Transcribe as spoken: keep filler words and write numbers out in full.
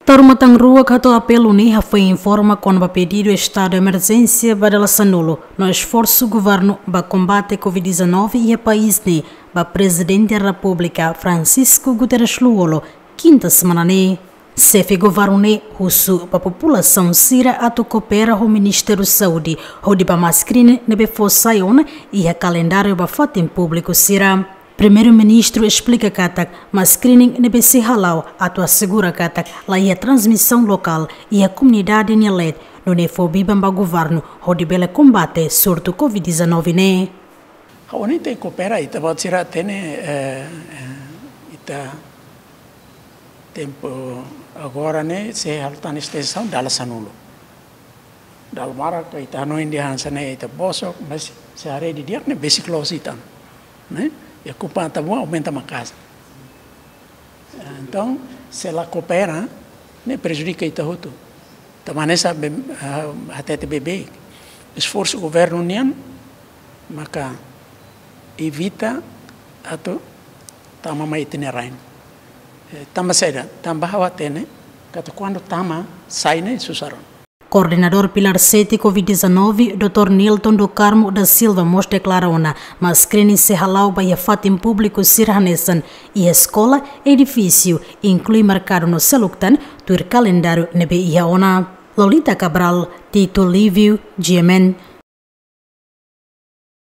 Taur matang rua kato apelo ni foi informa quando ba pedido estado de emergência para sanulo no esforço do governo para combate covid dezenove e o país ni ba presidente da República Francisco Guterres Luolo quinta semana ni sefe governo ni husu pa população sira ato koopera o Ministério da Saúde hodi ba Mass Screaning nebe forçaiona e a calendário ba fatim público sira. Primeiro-ministro explica que a Mass Screaning nebe se halau ato assegura que lá a transmissão local e a comunidade nele no nefobi bamba governo hodi bele combate surto covid dezenove ne. Hawani te koopera ita bot sira tene ita tempo agora ne se haltan estação dala sanulo. Dal mara que ita no indian sane ita boso mas se are di dia ne basic laws ita, né? E a culpa tá bom aumenta a casa. Então, se ela coopera, né, prejudica ita outro. Também nessa até te bebê, esforço governo união, maka evita atau tama mai itinerário. Tama saída, tama bahawa tene, kata quando tama sai ne susaron. Coordenador Pilar sete covid dezenove, doutor Nilton do Carmo da Silva, mos declara una, mas screening se halau para a fatim público sirhanesan e escola, edifício, inclui marcado no Seluktan, tur calendário nebe ia ona. Lolita Cabral, Tito Lívio, G M N.